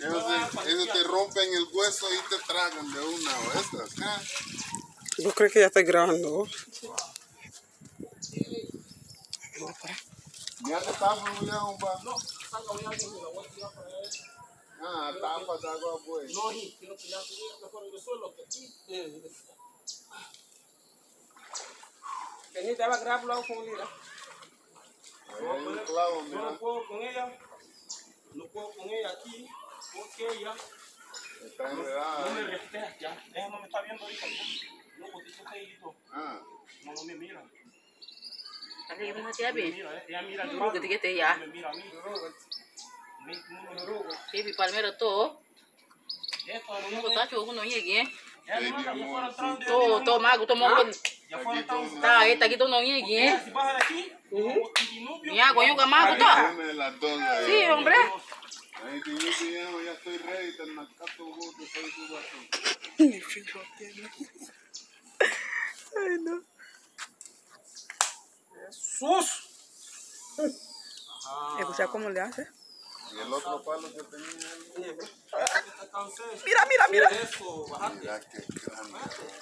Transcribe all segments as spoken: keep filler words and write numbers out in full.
Eso te, eso te rompen el hueso y te tragan de una o estas. ¿Eh? ¿Vos crees que ya estoy grabando? Ya te está fluviando un bar. No, ah, tapas de agua pues. No, y quiero que ya tuviera mejor en el suelo que aquí. Que ni te va a crear por la fundida. Hay un clavo, Yo no puedo con ella. No puedo con ella aquí. Porque ella está enredada. no me respeta ya. Ella no me está viendo ahorita. No, porque esto está ahí. Ah. No, no me mira. Kasi yung mga tiyabi. Ella mira al Nuro ketika ya. me mira a mí. Tiyabi palmero to. Esto Nuro tacho uno yegi. ya fueron entrando. To to mago to mago. Ya fueron entrando. Ta eta kito no yegi. Si baja de aquí, Ya coño ka mago to. Dame las dos ahí. Sí, hombre. Ahí que yo te llamo, ya estoy ready, te nacato vos, que soy tu bastón. Ay, no. ¡Jesús! Escucha cómo le hace. Y el otro palo que tenía ahí. Mira, mira, mira. Eso, bajate. Mira qué grande.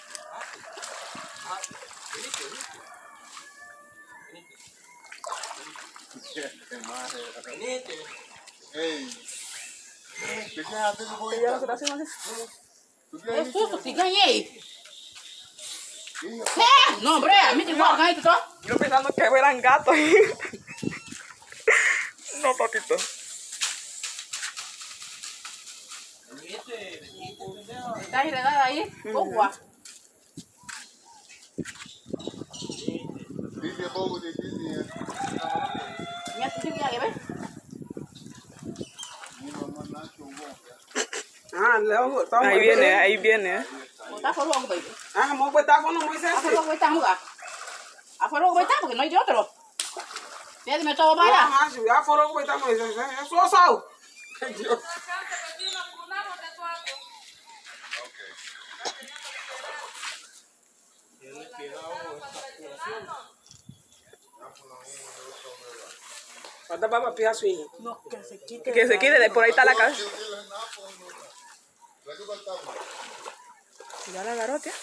Qué madre. Venite. Ey. ¿Qué quedaste de Ella lo que está haciendo así. ¿Tú qué has Eso to tiga yei. dicho? No, hombre, a mí te voy a ganar to. Yo pensando que eran gatos. No, papito. Venite, venite, pendejo. Está enredada ahí. Agua. Dice poco difícil. Mira tu tiga ya ves. Mi mamá Nacho, vos. Ah, luego, ahí viene, ahí viene. Está por luego, baby. Ah, mo pues está con no Moisés. Afuera luego está juga. Afuera luego está porque no hay de otro. Ya dime todo para. Ah, si ya fueron con esta Moisés. Eso es sao. Ay, Dios. Tienes cuidado esta curación. Falta para pija su hija. No, que se quite. Que se quite, de por ahí está la cabeza. ¿La que faltaba? Ya la agarró, tía.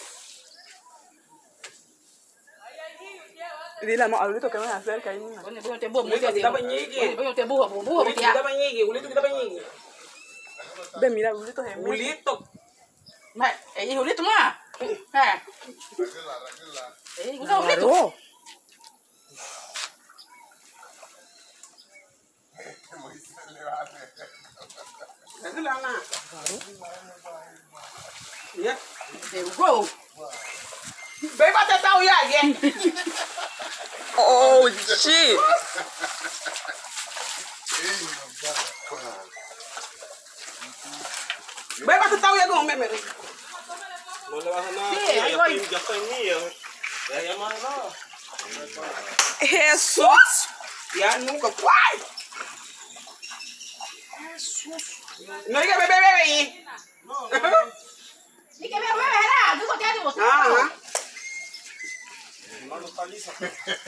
Y dile al adulto que no se acerque ahí. Bueno, voy a te bujo, muy Ulito, bien. quita pañique. Voy a te bujo, bujo, Ulito, ya. quita pañique. Ulito, quita pañique. Ve, mira, Ulito es Julito. Eh, Julito más. Eh. Raquela, Raquela. Eh, usa Julito. Moisés le va a hacer. Eso le habla. Ya. There we go. Ve, va a tratar ya, again. Oh, shit. Ve, va a tratar ya con meme. No le baja nada. Sí, ya, ahí ya voy. estoy, ya estoy mía. Ya ya más nada. Jesús. Ya nunca. ¡Guay! Jesús. No diga bebé, bebé. No, no, no. Ni que me mueve, ¿verdad? Tú te has Ajá. Mi mano está lisa.